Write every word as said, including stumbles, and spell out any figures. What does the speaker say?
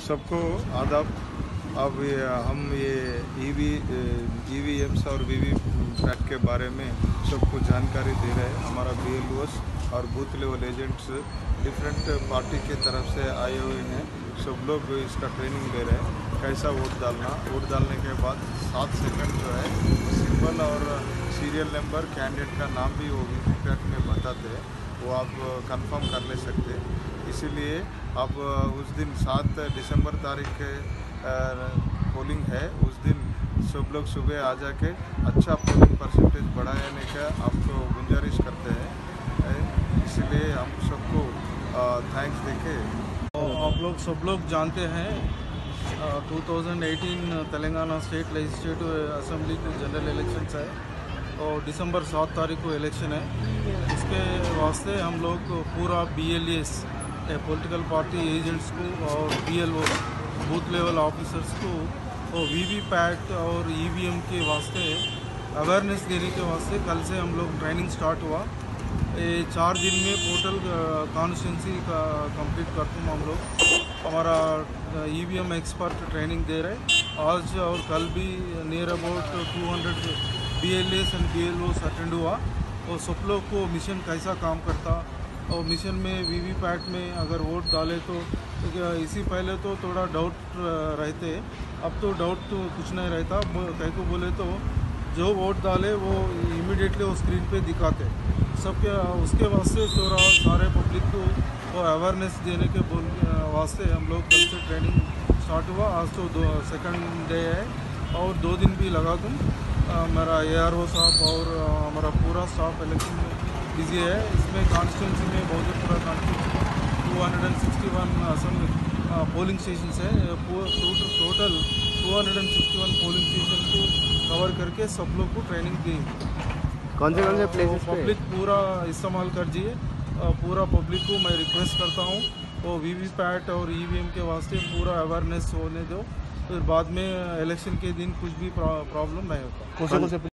सबको आदाब। अब ये हम ये ईवी ईवीएम्स और वीवी पैट के बारे में सबको जानकारी दे रहे हैं। हमारा बीएलओस और booth level agents different party के तरफ से आए हुए हैं। सब लोग इसका ट्रेनिंग ले रहे हैं कैसा वोट डालना। वोट डालने के बाद सात सेकंड जो है सिंबल और सीरियल नंबर कैंडिडेट का नाम भी वो वीवी पैट में बताते हैं, वो आप कंफर्म कर ले सकते हैं। इसीलिए आप उस दिन सात दिसंबर तारीख पोलिंग है, उस दिन सब लोग सुबह आ जाके अच्छा पोलिंग परसेंटेज बढ़ाने का आपको गुजारिश करते हैं। इसलिए हम सबको थैंक्स देके आप लोग सब लोग जानते हैं दो हज़ार अठारह तेलंगाना स्टेट लेजिस्लेटिव असेंबली के जनरल इलेक्शंस है और दिसंबर सात तारीख को इलेक्शन है। इसके वास्ते हम लोग पूरा B L S political party agents को और B L O booth level officers को और वी वी पैट और ई वी एम के वास्ते अवेयरनेस देने के वास्ते कल से हम लोग ट्रेनिंग स्टार्ट हुआ। ये चार दिन में टोटल कॉन्स्टिट्यूंसी का कंप्लीट करते हैं हम लोग। हमारा E V M expert training दे रहे आज और कल भी near about two hundred B L S and B L Os attend हुआ और सब लोग को मिशन कैसा काम करता और मिशन में वी वी पैट में अगर वोट डाले तो, तो इसी पहले तो थोड़ा डाउट रहते, अब तो डाउट तो कुछ नहीं रहता। कहीं को बोले तो जो वोट डाले वो इमीडिएटली वो स्क्रीन पे दिखाते सबके। उसके वास्ते थोड़ा सारे पब्लिक को वो अवेयरनेस देने के बोल वास्ते हम लोग कल से ट्रेनिंग स्टार्ट हुआ। आज तो दो सेकंड डे है और दो दिन भी लगा तुम मेरा ए आर ओ साहब और हमारा पूरा स्टाफ इलेक्शन में बिजी है। इसमें कॉन्स्टिट्यूंसी में Bahadurpura constituency two hundred sixty one असम पोलिंग स्टेशन है। Total two hundred sixty one polling station को कवर करके सब लोग को ट्रेनिंग दी। कौन से कौन से प्लेसेस पे पब्लिक पूरा इस्तेमाल करजिए। पूरा पब्लिक को मैं रिक्वेस्ट करता हूँ वो वी वी पैट और ई वी एम के वास्ते पूरा अवेयरनेस होने दो, फिर बाद में इलेक्शन के दिन कुछ भी प्रॉब्लम नहीं होता।